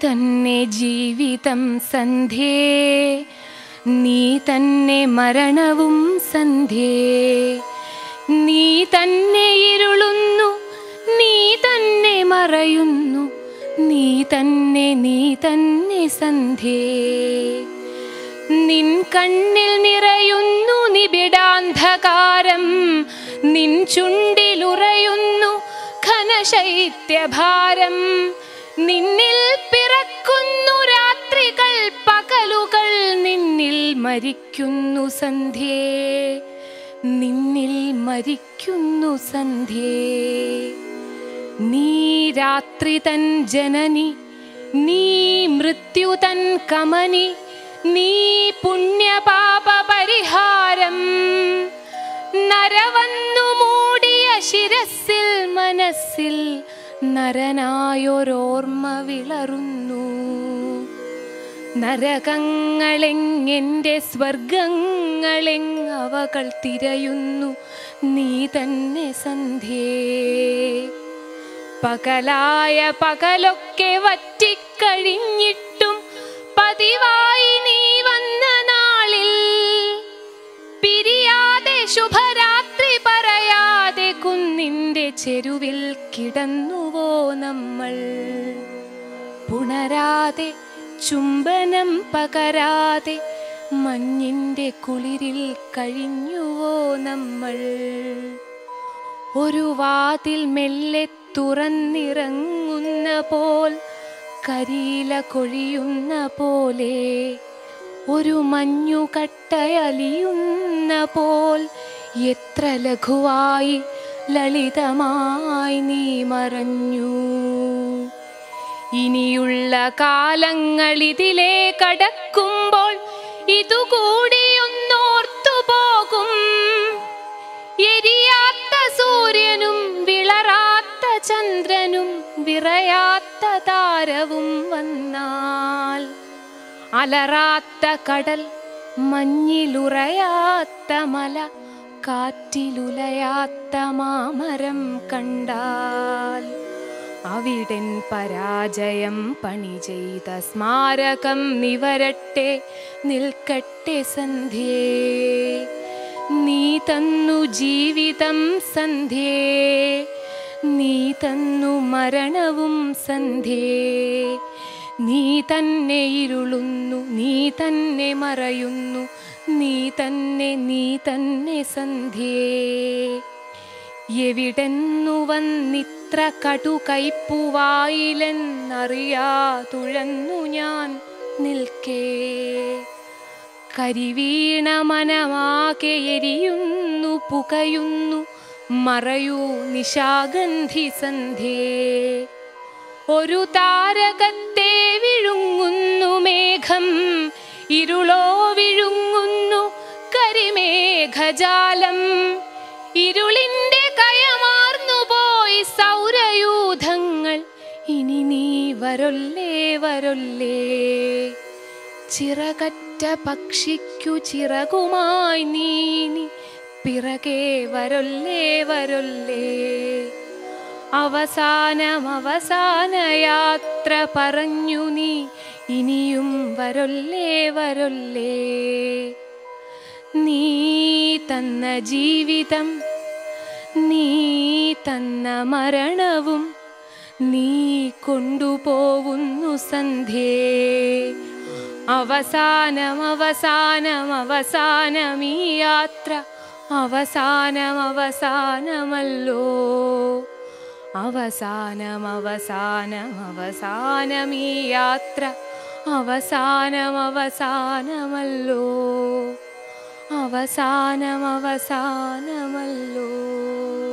തന്നെ ജീവിതം സന്ധ്യേ, നീ തന്നെ മരണവും സന്ധ്യേ. നീ തന്നെ ഇരുളുന്നു, നീ തന്നെ മറയുന്നു, നീ തന്നെ സന്ധ്യേ. നിൻ കണ്ണിൽ നിറയുന്നു നിബിഡാന്ധകാരം, നിൻ ചുണ്ടിലുറയുന്നു ഘനശൈത്യഭാരം. നിന്നിൽ പിറക്കുന്നു രാത്രികൾ പകലുകൾ, നിന്നിൽ മരിക്കുന്നു സന്ധ്യേ, നിന്നിൽ മരിക്കുന്നു സന്ധ്യേ. നീ രാത്രി തൻ ജനനി, നീ മൃത്യു തൻ കമനി, നീ പുണ്യപാപ പരിഹാരം. നരവന്നു മൂടിയ ശിരസിൽ മനസ്സിൽ നരനായൊരോർമ്മ വിളറുന്നു. നരകങ്ങളെങ്ങെൻ്റെ സ്വർഗങ്ങളെങ്ങവകൾ തിരയുന്നു, നീ തന്നെ സന്ധ്യേ. പകലായ പകലൊക്കെ വറ്റിക്കഴിഞ്ഞിട്ടും പതിവായി നീ വന്ന നാളിൽ, പിരിയാതെ ശുഭരാത്രി പറയാതെ കുന്നിൻ്റെ ചെരുവിൽ കിടന്നുവോ നമ്മൾ. പുണരാതെ ചുംബനം പകരാതെ മഞ്ഞിൻ്റെ കുളിരിൽ കഴിഞ്ഞുവോ നമ്മൾ. ഒരു വാതിൽ മെല്ലെ തുറന്നിറങ്ങുന്ന പോൽ, കരിയില കൊഴിയുന്ന പോലെ, ഒരു മഞ്ഞുകട്ടയലിയുന്ന പോൽ, എത്ര ലഘുവായി ലളിതമായി നീ മറഞ്ഞു. ഇനിയുള്ള കാലങ്ങളിതിലേ കടക്കുമ്പോൾ ഇതുകൂടി ഒന്നോർത്തു പോകും. എരിയാത്ത സൂര്യനും വിളറാത്ത ചന്ദ്രനും വിറയാത്ത താരവും വന്നാൽ, അലറാത്ത കടൽ മഞ്ഞിലുറയാത്ത മല കാറ്റിലുലയാത്ത മാമരം കണ്ടാൽ, അവിടൻ പരാജയം പണി ചെയ്ത സ്മാരകം നിവരട്ടെ നിൽക്കട്ടെ സന്ധ്യേ. നീ തന്നു ജീവിതം സന്ധ്യേ, നീ തന്നു മരണവും സന്ധ്യേ. നീ തന്നെ ഇരുളുന്നു, നീ തന്നെ മറയുന്നു, നീ തന്നെ സന്ധ്യേ. എവിടെന്നു വന്നിത്ര കടുകൈപ്പുവായിലെന്നറിയാതുഴന്നു ഞാൻ നിൽക്കേ. കരിവീണ മനമാകെ എരിയുന്നു പുകയുന്നു, മറയൂ നിശാഗന്ധി സന്ധ്യേ. ഒരു താരകത്തെ വിഴുങ്ങുന്നു മേഘം, ഇരുളോ വിഴുങ്ങുന്നു കരിമേഘജാലം. ഇരുളിൻ്റെ കയമാർന്നു പോയി സൗരയൂഥങ്ങൾ, ഇനി നീ വരൊല്ലേ വരൊല്ലേ. ചിറകറ്റ പക്ഷിക്കു ചിറകുമായി നീ പിറകെ വരൊല്ലേ വരൊല്ലേ. അവസാന യാത്ര പറഞ്ഞു നീ ഇനിയും വരൊല്ലേ വരൊല്ലേ. നീ തന്ന ജീവിതം, നീ തന്ന മരണവും നീ കൊണ്ടുപോവുന്നു സന്ധ്യേ. അവസാനമീ യാത്ര അവസാനമല്ലോ. അവസാനമീ യാത്ര അവസാനമല്ലോ.